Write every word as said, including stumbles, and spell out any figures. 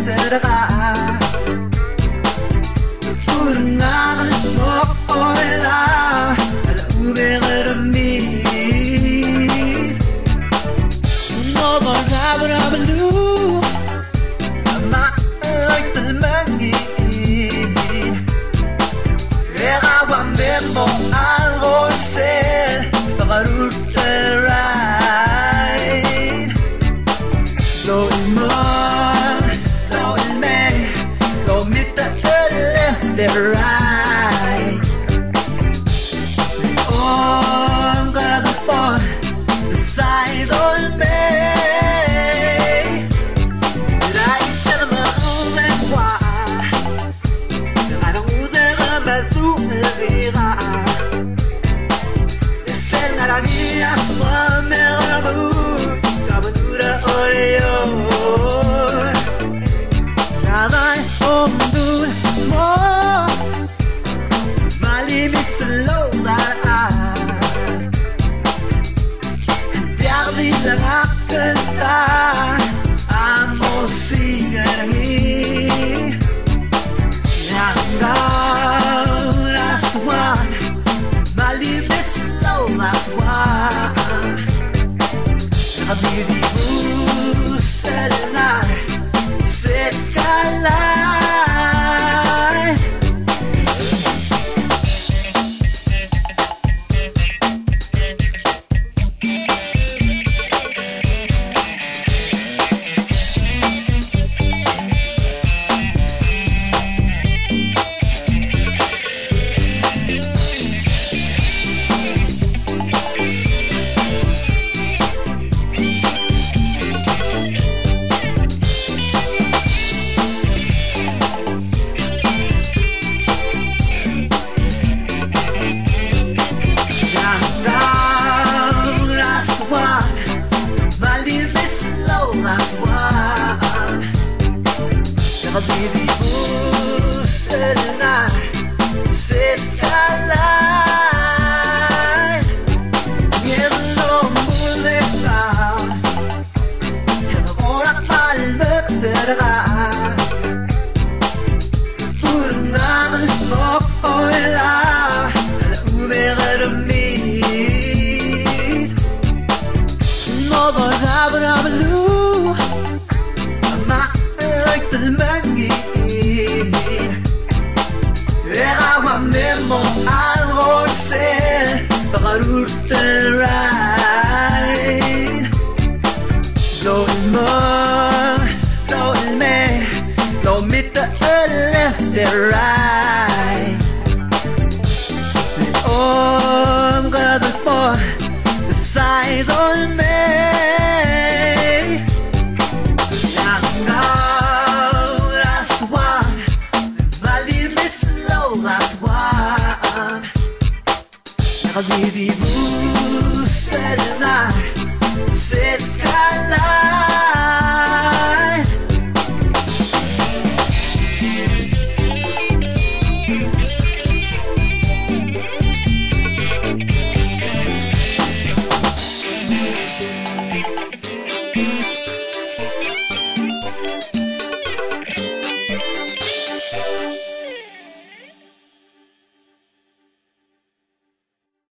들어가 푸른 나를 먹어라 우베가를 미 너가 라브라블루 마을 뜰망이 내가 완벽모 알고 있을 너가 루트라 너 일만 너 일매 너 밑에 틀려 They're right 온 가득 뻔 side on me I said I'm moving why I don't know that tu me diga ese 나라니야 수많은 메가부 잡아주라 어려요 나만 없는 뭐 말이 미슬로 날아 Perdi lang akanta Amo sigari Hanggang raswan Malinis slow raswan Nakabili sa lanar Sa skyline Nakabili sa lanar Sa skyline Ngayon muli ka Ang oras palmet talaga Puro naman mo ko ila Umegaramit Nobarabarabalo Talmangi Era memo algo ser Bagarute right Lo ilmo Lo ilme Lo mita left and right Om gadat po The side on me Nakabili